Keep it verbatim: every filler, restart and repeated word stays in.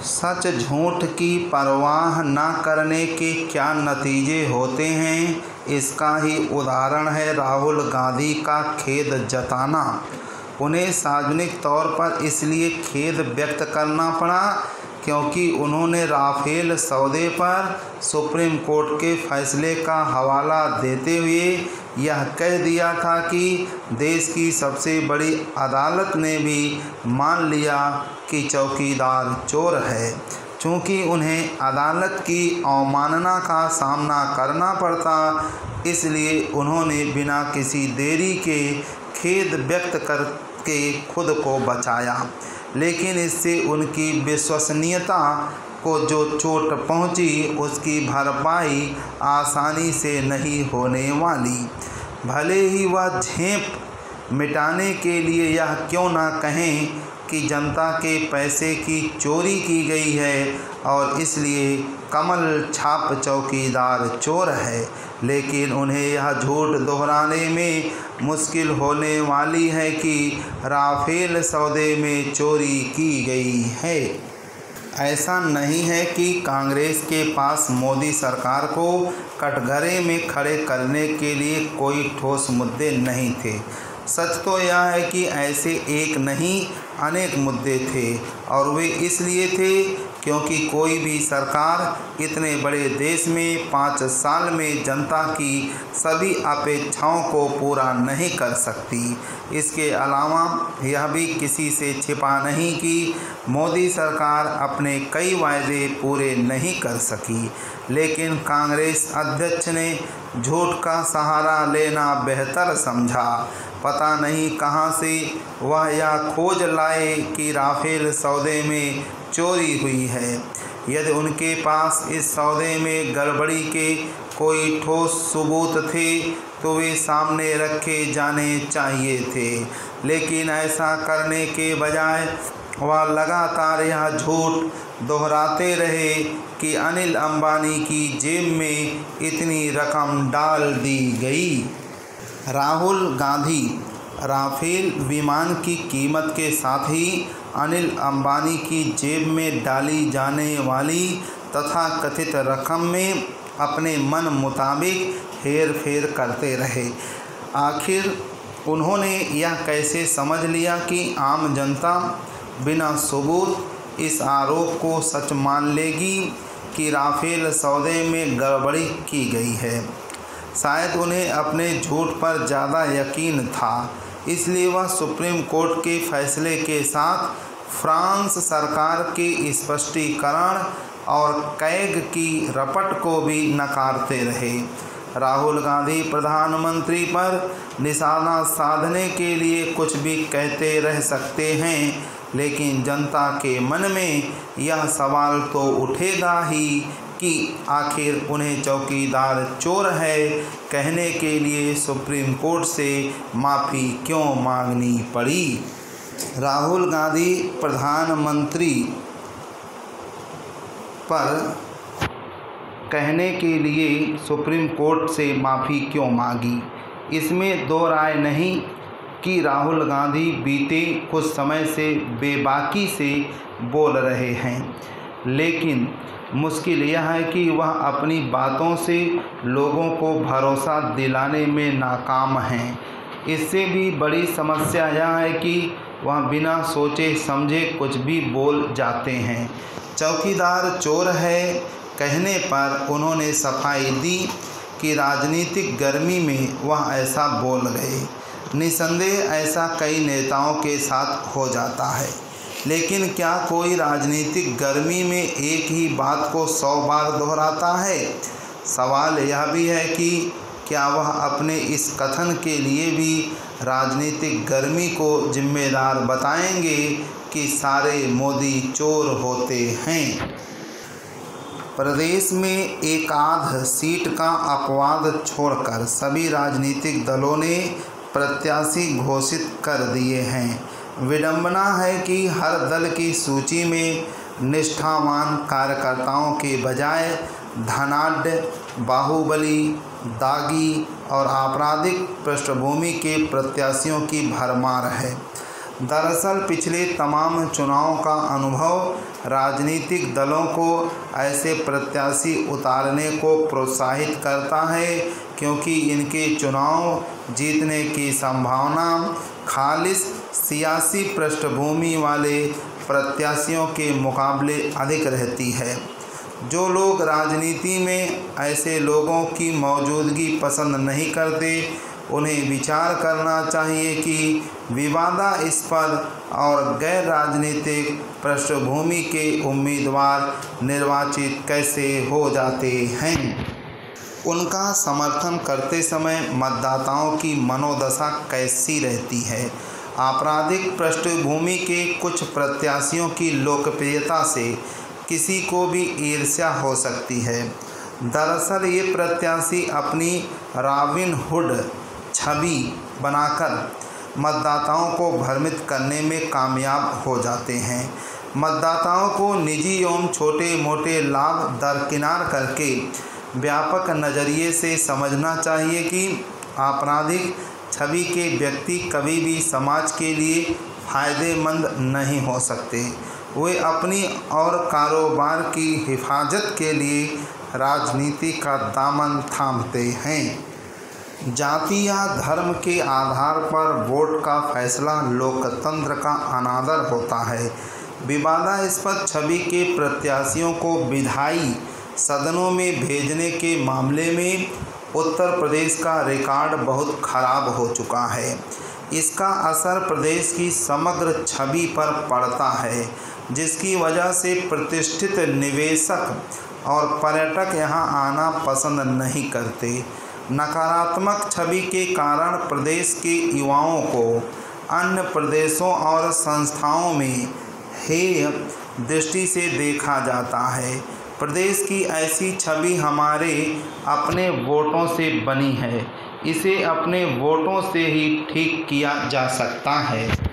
सच झूठ की परवाह न करने के क्या नतीजे होते हैं, इसका ही उदाहरण है राहुल गांधी का खेद जताना। उन्हें सार्वजनिक तौर पर इसलिए खेद व्यक्त करना पड़ा क्योंकि उन्होंने राफेल सौदे पर सुप्रीम कोर्ट के फैसले का हवाला देते हुए यह कह दिया था कि देश की सबसे बड़ी अदालत ने भी मान लिया कि चौकीदार चोर है। चूँकि उन्हें अदालत की अवमानना का सामना करना पड़ता, इसलिए उन्होंने बिना किसी देरी के खेद व्यक्त करके खुद को बचाया। लेकिन इससे उनकी विश्वसनीयता को जो चोट पहुंची, उसकी भरपाई आसानी से नहीं होने वाली। भले ही वह झेप मिटाने के लिए यह क्यों ना कहें कि जनता के पैसे की चोरी की गई है और इसलिए कमल छाप चौकीदार चोर है, लेकिन उन्हें यह झूठ दोहराने में मुश्किल होने वाली है कि राफेल सौदे में चोरी की गई है। ऐसा नहीं है कि कांग्रेस के पास मोदी सरकार को कटघरे में खड़े करने के लिए कोई ठोस मुद्दे नहीं थे। सच तो यह है कि ऐसे एक नहीं अनेक मुद्दे थे, और वे इसलिए थे क्योंकि कोई भी सरकार इतने बड़े देश में पाँच साल में जनता की सभी अपेक्षाओं को पूरा नहीं कर सकती। इसके अलावा यह भी किसी से छिपा नहीं कि मोदी सरकार अपने कई वायदे पूरे नहीं कर सकी, लेकिन कांग्रेस अध्यक्ष ने झूठ का सहारा लेना बेहतर समझा। पता नहीं कहां से वह यह खोज लाए कि राफेल सौदे में चोरी हुई है। यदि उनके पास इस सौदे में गड़बड़ी के कोई ठोस सबूत थे तो वे सामने रखे जाने चाहिए थे, लेकिन ऐसा करने के बजाय वह लगातार यह झूठ दोहराते रहे कि अनिल अंबानी की जेब में इतनी रकम डाल दी गई। राहुल गांधी राफेल विमान की कीमत के साथ ही अनिल अंबानी की जेब में डाली जाने वाली तथा कथित रकम में अपने मन मुताबिक हेर फेर करते रहे। आखिर उन्होंने यह कैसे समझ लिया कि आम जनता बिना सबूत इस आरोप को सच मान लेगी कि राफेल सौदे में गड़बड़ी की गई है। शायद उन्हें अपने झूठ पर ज़्यादा यकीन था, इसलिए वह सुप्रीम कोर्ट के फैसले के साथ फ्रांस सरकार के स्पष्टीकरण और कैग की रपट को भी नकारते रहे। राहुल गांधी प्रधानमंत्री पर निशाना साधने के लिए कुछ भी कहते रह सकते हैं, लेकिन जनता के मन में यह सवाल तो उठेगा ही कि आखिर उन्हें चौकीदार चोर है कहने के लिए सुप्रीम कोर्ट से माफ़ी क्यों मांगनी पड़ी। राहुल गांधी प्रधानमंत्री पर कहने के लिए सुप्रीम कोर्ट से माफ़ी क्यों मांगी, इसमें दो राय नहीं कि राहुल गांधी बीते कुछ समय से बेबाकी से बोल रहे हैं, लेकिन मुश्किल यह है कि वह अपनी बातों से लोगों को भरोसा दिलाने में नाकाम हैं। इससे भी बड़ी समस्या यह है कि वह बिना सोचे समझे कुछ भी बोल जाते हैं। चौकीदार चोर है कहने पर उन्होंने सफाई दी कि राजनीतिक गर्मी में वह ऐसा बोल गए। निसंदेह ऐसा कई नेताओं के साथ हो जाता है, लेकिन क्या कोई राजनीतिक गर्मी में एक ही बात को सौ बार दोहराता है? सवाल यह भी है कि क्या वह अपने इस कथन के लिए भी राजनीतिक गर्मी को जिम्मेदार बताएंगे कि सारे मोदी चोर होते हैं। प्रदेश में एक आध सीट का अपवाद छोड़कर सभी राजनीतिक दलों ने प्रत्याशी घोषित कर दिए हैं। विडंबना है कि हर दल की सूची में निष्ठावान कार्यकर्ताओं के बजाय धनाढ्य, बाहुबली, दागी और आपराधिक पृष्ठभूमि के प्रत्याशियों की भरमार है। दरअसल पिछले तमाम चुनावों का अनुभव राजनीतिक दलों को ऐसे प्रत्याशी उतारने को प्रोत्साहित करता है, क्योंकि इनके चुनाव जीतने की संभावना खालिस सियासी पृष्ठभूमि वाले प्रत्याशियों के मुकाबले अधिक रहती है। जो लोग राजनीति में ऐसे लोगों की मौजूदगी पसंद नहीं करते, उन्हें विचार करना चाहिए कि विवादास्पद और गैर राजनीतिक पृष्ठभूमि के उम्मीदवार निर्वाचित कैसे हो जाते हैं। उनका समर्थन करते समय मतदाताओं की मनोदशा कैसी रहती है। आपराधिक पृष्ठभूमि के कुछ प्रत्याशियों की लोकप्रियता से किसी को भी ईर्ष्या हो सकती है। दरअसल ये प्रत्याशी अपनी रॉबिन हुड छवि बनाकर मतदाताओं को भ्रमित करने में कामयाब हो जाते हैं। मतदाताओं को निजी एवं छोटे मोटे लाभ दरकिनार करके व्यापक नज़रिए से समझना चाहिए कि आपराधिक छवि के व्यक्ति कभी भी समाज के लिए फ़ायदेमंद नहीं हो सकते। वे अपनी और कारोबार की हिफाजत के लिए राजनीति का दामन थामते हैं। जाति या धर्म के आधार पर वोट का फैसला लोकतंत्र का अनादर होता है। विवादास्पद छवि के प्रत्याशियों को विधायी सदनों में भेजने के मामले में उत्तर प्रदेश का रिकॉर्ड बहुत खराब हो चुका है। इसका असर प्रदेश की समग्र छवि पर पड़ता है, जिसकी वजह से प्रतिष्ठित निवेशक और पर्यटक यहां आना पसंद नहीं करते। नकारात्मक छवि के कारण प्रदेश के युवाओं को अन्य प्रदेशों और संस्थाओं में हेय दृष्टि से देखा जाता है। प्रदेश की ऐसी छवि हमारे अपने वोटों से बनी है। इसे अपने वोटों से ही ठीक किया जा सकता है।